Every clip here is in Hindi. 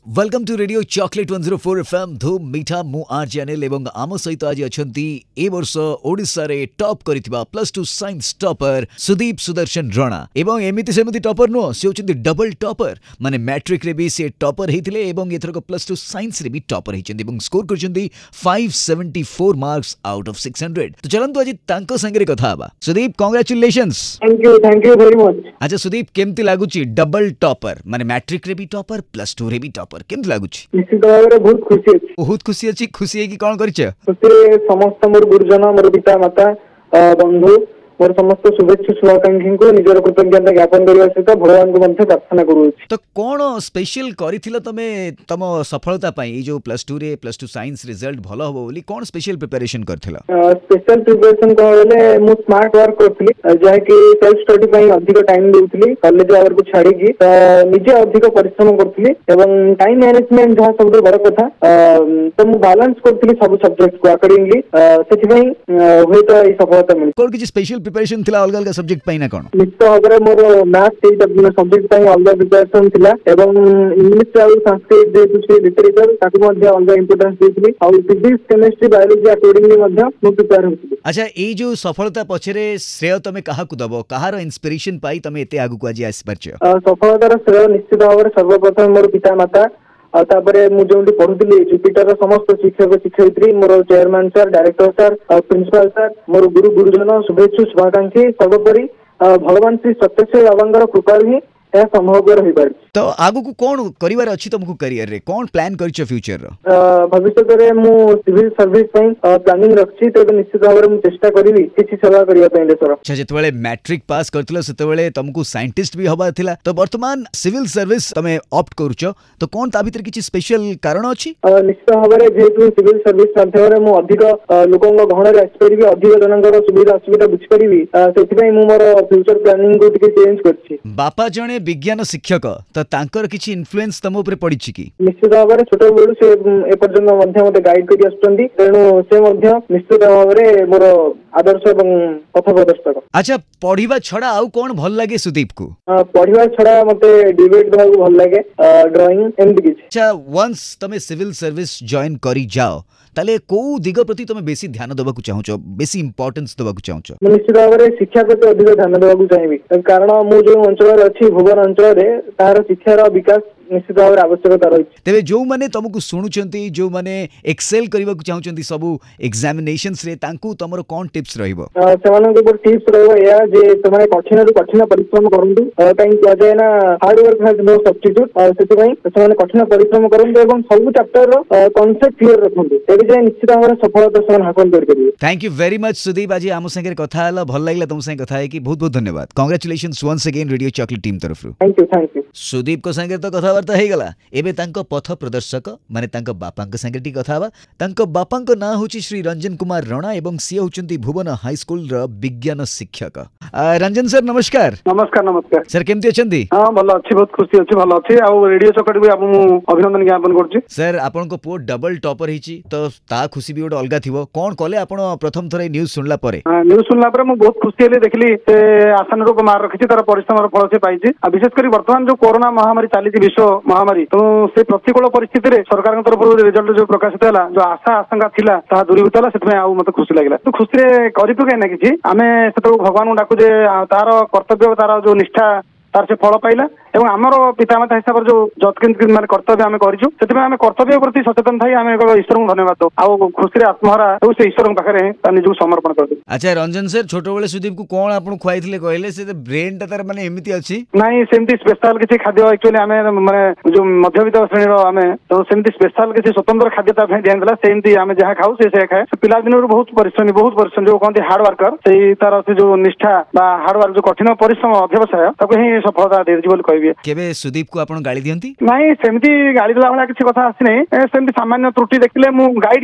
Welcome to Radio Chocolate 104 FM धूम मीठा मु आरजे अनिल एवं आम सहित आज अछंती ए वर्ष ओडिसा रे टॉप करिथिबा +2 साइंस टॉपर सुदीप सुदर्शन राणा एवं एमिति सेमिति टॉपर नो से होचंती डबल टॉपर माने मैट्रिक रे भी से टॉपर हेथिले एवं एथरक +2 साइंस रे भी टॉपर हेचंती एवं स्कोर करचंती 574 मार्क्स आउट ऑफ 600। तो चलंतु आज तांको संगे कथा हबा। Sudeep congratulations. Thank you very much. अच्छा सुदीप केमती लागुची डबल टॉपर माने मैट्रिक रे भी टॉपर +2 रे भी टॉपर केमती लागुची? निश्चित भाव में बहुत खुशी अछि। बहुत खुशी अछि। खुशी है कि कोन करछ? खुशी समस्त मोर गुरुजन मोर पिता माता बंधु मोर समस्त शुभेच्छा शुभाकांक्षी को निजर कृतज्ञता ज्ञापन करबा सहित भगवान को मध्य प्रार्थना करू। तो कोन स्पेशल करिथिल तमे तम सफलता पई ए जो +2 रे +2 साइंस रिजल्ट भलो होबो बोली कोन स्पेशल प्रिपरेशन करथिल? स्पेशल प्रिपरेशन कहले मु स्मार्ट वर्क करथली जाय कि सेल्फ स्टडी पई अधिक टाइम देउथली कॉलेज आवर को छाडी कि निजे अधिक परिश्रम करथली एवं टाइम मैनेजमेंट जहा सब बड़ कथा तो मु बैलेंस करथली सब सब्जेक्ट को अकॉर्डिंगली सेति पई होय तो ई सफलता मिली। कोन कि स्पेशल प्रिपरेशन थिला अलग अलग सब्जेक्ट पई ना कोन? निश्चित भाବରେ ମୋର मैथ सब्जेक्ट ପାଇଁ ଅଲଗା ପ୍ରିପାରେସନ ଥିଲା ଏବଂ ଇଂଲିଶ ଆଉ ସଂସ୍କୃତ ଯେହେତୁ ଲିଟରେଚର ତାକୁ ମଧ୍ୟ ଅଲଗା ଇମ୍ପୋର୍ଟାନ୍ସ ଦେଇଥିଲି ଆଉ ଫିଜିକ୍स केमिस्ट्री बायोलॉजी अकॉर्डिंगली ମଧ୍ୟ ମୁଁ ପ୍ରିपेयर होଥିଲି। अच्छा ए जो सफलता पछरे श्रेय तमे काहा को दबो कहार इंस्पिरेशन पाई तमे एते आगु को आज आसी परछ? सफलतार श्रेय निश्चित भाବରେ सर्वप्रथम मोर पिता माता तापरे मु जोंडी पढुतली जुपिटर समस्त शिक्षक शिक्षयित्री मोर chairman sir director sir principal sir मोर गुरु गुरुजन शुभेच्छा शुभाकांक्षी सर्वोपरि भगवान श्री सत्यश्री बाबांगर कृपा ही यह संभव रही पार। तो आगु को कोन करिवार अछि तुमको करियर रे कोन प्लान करछ फ्यूचर रो? भविष्य रे मु सिविल सर्विस पई प्लानिंग रखछि तो निश्चित भाव मु चेष्टा करिवि किछि सेवा करिया पई देशर। अच्छा जेतबेले मैट्रिक पास करथिलो सेतबेले तुमको साइंटिस्ट भी हबा थिला तो वर्तमान सिविल सर्विस तमे ऑप्ट करूछ तो कोन ता भीतर किछि स्पेशल कारण अछि? निश्चित भाव रे जेतु सिविल सर्विस माध्यम रे मु अधिक लोकंग गहन रे आस्पेरिबि अधिक जनंगर सुविधा असुविधा बुझ परिबि सेति पई मु मोर फ्यूचर प्लानिंग को टिके चेंज करछि। बापा जणे विज्ञान शिक्षक तो तांकर किछि इन्फ्लुएंस तम ऊपर पड़िछि कि? निश्चित भाव में छोट बेलू से ए पर्यंत मध्य मते गाइड करि आछुंती तेणु से मध्य निश्चित भाव में मोर आदर्श एवं पथ प्रदर्शक। अच्छा पढ़िबा छडा आउ कोन भल लागे सुदीप को? पढ़िबा छडा मते डिबेट भागु भल लागे ड्राइंग एमती किछि। अच्छा वंस तमे सिविल सर्विस जॉइन करी जाओ ताले को दिग प्रति तमे बेसी ध्यान देबा को चाहछो बेसी इंपोर्टेंस देबा को चाहछो? निश्चित भाव में शिक्षा प्रति अधिक ध्यान देबा को चाहिबी कारण मु जो अंचल अछि भुवन अंचल रे तार शिक्षार विकास निश्चित भाव में आवश्यकता रही। तेबे जो माने तुमको सुनुचंती जो माने एक्सेल करबा को चाहउचंती सब एग्जामिनेशंस रे तांकू तमरो कोन टिप्स रहइबो? सेमानन के ऊपर टिप्स रहइबो या जे तमाने कठिन रु कठिन परिश्रम करंतु काई किया जाय ना hard work has no substitute सेति पई सेमाने कठिन परिश्रम करंतु एवं सब चैप्टर रो कांसेप्ट क्लियर रखंतु तेबे जे निश्चित भाव में सफलता सेमान हासिल कर करिवे। Thank you very much Sudeep आज आम संगे कथा हला भल लागला तुम संगे कथा है कि बहुत बहुत धन्यवाद। Congratulations once again Radio Chocolate team तरफ रु। Thank you. सुदीप को संगे तो कथावार्ता हे गला एबे तांको पथ प्रदर्शक माने तांको बापांक संगे टी कथा हबा। तांको बापांक ना होची श्री रंजन कुमार राणा एवं सी होचंती भुवन हाई स्कूल रो विज्ञान शिक्षक। रंजन सर नमस्कार। नमस्कार नमस्कार सर केमती अछंती? हां भलो अछि बहुत खुशी अछि भलो अछि आ रेडियो चॉकलेट भी आपन अभिनंदन ज्ञापन करछि। सर आपन को पो डबल टॉपर हिची तो ता खुशी भी ओड अलगा थिवो कोन कले आपन प्रथम थरे न्यूज़ सुनला परे? न्यूज़ सुनला परे मु बहुत खुशी हेले देखली से आसन रूप मार रखिछि तार परिश्रम फल से पाइछि आ विशेष करी वर्तमान जो कोरोना महामारी चाली विश्व महामारी तो से प्रतिकूल परिस्थिति रे सरकार तरफ रिजल्ट जो प्रकाशित होला जो आशा आशंका थिला ता दूरीभूत होला सेतमे आ मते खुशी लागला। तो खुशी रे करि तो केना किछि आमे सेतो भगवान को डाकु जे तार कर्तव्य तार जो निष्ठा तार से फल पाइला एवं आमर पितामाता हिसाब जो जतकिन माने कर्तव्य आमे करिछु सेतमे आमे कर्तव्य प्रति सचेतन थाई आमे ईश्वर को धन्यवाद दो आ खुशी रे आत्महरा तो से ईश्वर पाखरे ता निजु समर्पण कर दो। अच्छा रंजन सर छोटो बेले सुदीप को कोन आपन खुआइथिले कहले से ब्रेन ता तार माने एमिति अछि? नाही सेमती स्पेशल किछि खाद्य एक्चुअली आमे माने जो मध्यवित्त श्रेणी रो आमे तो सेमती स्पेशल किछि स्वतंत्र खाद्य ता भे ध्यान देला सेमती आमे जहा खाउ से खाए पिला दिन बहुत परिश्रम जो कहते हार्ड वर्कर से तार से जो निष्ठा बा हार्ड वर्क जो कठिन परिश्रम अध्यवसाय ताको ही सफलता दे जीवन कहबे। केबे सुदीप को आपन गाली दियंती? नाही सेमती गाली देला वाला किछि कथा आसी नै सेमती सामान्य त्रुटि देखले मु गाइड करे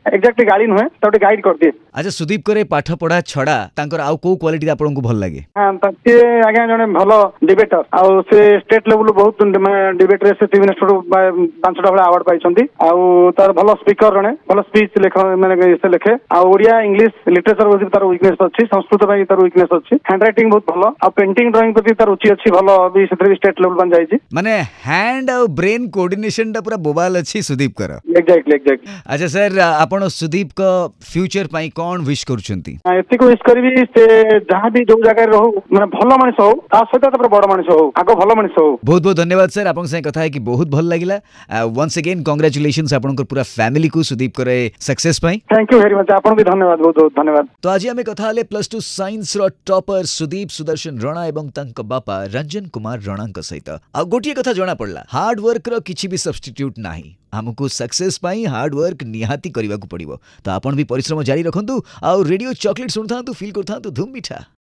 एक्जाक्टली गाड़ी नुहे तो गाइड कर दिए। अच्छा सुदीप करे पाठ पढ़ा छड़ा तांकर आउ को क्वालिटी आपनको भल लागे? हाँ सी आज्ञा जने भल डिबेटर आउ से स्टेट लेवल बहुत डिबेट रे से चीफ मिनिस्टर 5टा भाई अवार्ड पाई तार भल स्पीकर जने भल स्पीच माने से लिखे ओडिया इंग्लिश लिटरेचर बसी तार वीकनेस अच्छी संस्कृत में तार वीकनेस अच्छी हैंड राइटिंग बहुत भल आ पेंटिंग ड्राइंग प्रति तार रुचि अच्छी भल भी से स्टेट लेवल बन जाई माने हैंड और ब्रेन कोऑर्डिनेशन टा पूरा बोबाल अच्छी सुदीप कर। एक्जेक्टली। अच्छा सर आपण सुदीप का फ्यूचर पाई कोन विश करूछंती? एति को विश करबी से जहां भी जो जगह रहू माने भल मानुष हो ता सहित तापर बड़ मानुष हो आगो भल मानुष हो। बहुत बहुत धन्यवाद सर आपन से कथा है कि बहुत भल लागिला। वंस अगेन कांग्रेचुलेशंस आपन को पूरा फैमिली को सुदीप करे सक्सेस पाई। थैंक यू वेरी मच आपन भी धन्यवाद बहुत बहुत धन्यवाद। तो आज हमें कथा हले +2 साइंस रो टॉपर सुदीप सुदर्शन रणा एवं तांक बापा रंजन कुमार रणा का सहित आ गोटिए कथा जणा पड़ला हार्ड वर्क रो किछि भी सब्स्टिट्यूट नाही हमको सक्सेस पाई हार्ड वर्क निहाती करबा को पड़िबो। तो आपन भी परिश्रम जारी रखंतु आ रेडियो चॉकलेट सुनथांतु फील करथांतु धूम मीठा।